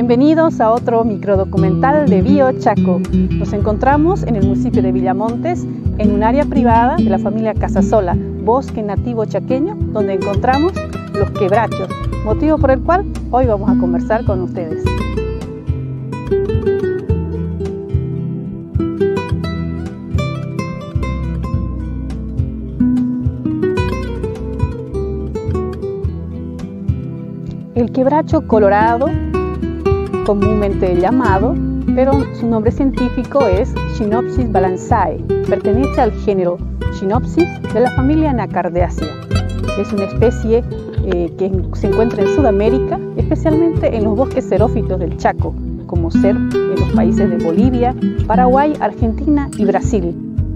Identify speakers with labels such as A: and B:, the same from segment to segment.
A: Bienvenidos a otro microdocumental de Bio Chaco. Nos encontramos en el municipio de Villamontes, en un área privada de la familia Casasola, bosque nativo chaqueño, donde encontramos los quebrachos, motivo por el cual hoy vamos a conversar con ustedes. El quebracho colorado, comúnmente llamado, pero su nombre científico es Chinopsis balanzae. Pertenece al género Chinopsis de la familia Nacardaceae. Es una especie que se encuentra en Sudamérica, especialmente en los bosques xerófitos del Chaco, como ser en los países de Bolivia, Paraguay, Argentina y Brasil.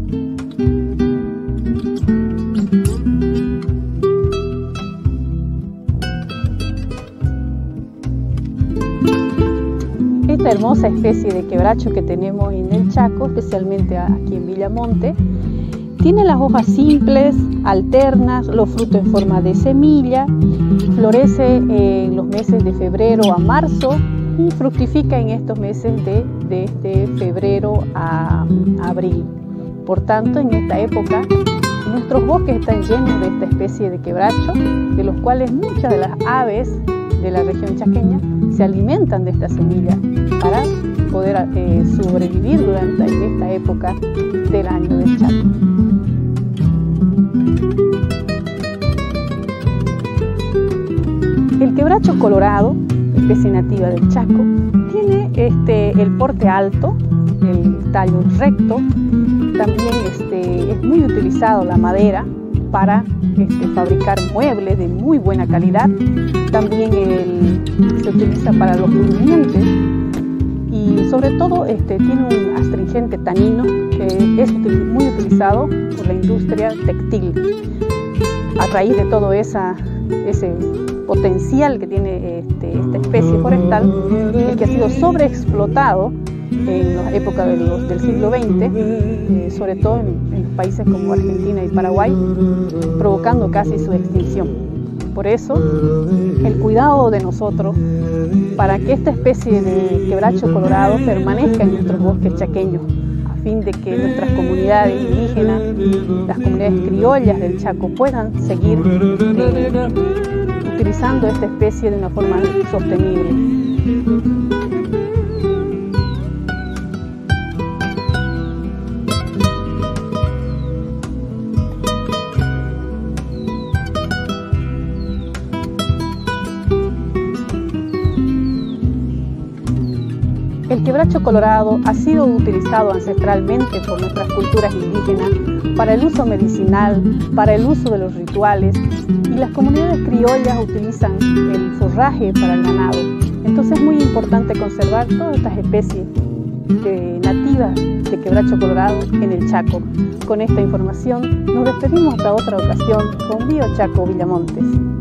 A: Esta hermosa especie de quebracho que tenemos en el Chaco, especialmente aquí en Villamonte, tiene las hojas simples, alternas, los frutos en forma de semilla, florece en los meses de febrero a marzo y fructifica en estos meses desde febrero a abril. Por tanto, en esta época, nuestros bosques están llenos de esta especie de quebracho, de los cuales muchas de las aves de la región chaqueña se alimentan de esta semilla para poder sobrevivir durante esta época del año del Chaco. El quebracho colorado, especie nativa del Chaco, tiene el porte alto, el tallo recto, también es muy utilizado la madera para fabricar muebles de muy buena calidad. También se utiliza para los durmientes y sobre todo tiene un astringente tanino que es muy utilizado por la industria textil. A raíz de todo ese potencial que tiene esta especie forestal, el que ha sido sobreexplotado en la época del siglo XX, sobre todo en países como Argentina y Paraguay, provocando casi su extinción. Por eso, el cuidado de nosotros para que esta especie de quebracho colorado permanezca en nuestros bosques chaqueños, a fin de que nuestras comunidades indígenas, las comunidades criollas del Chaco puedan seguir utilizando esta especie de una forma sostenible. El quebracho colorado ha sido utilizado ancestralmente por nuestras culturas indígenas para el uso medicinal, para el uso de los rituales, y las comunidades criollas utilizan el forraje para el ganado. Entonces es muy importante conservar todas estas especies nativas de quebracho colorado en el Chaco. Con esta información nos despedimos hasta otra ocasión con Bio Chaco Villamontes.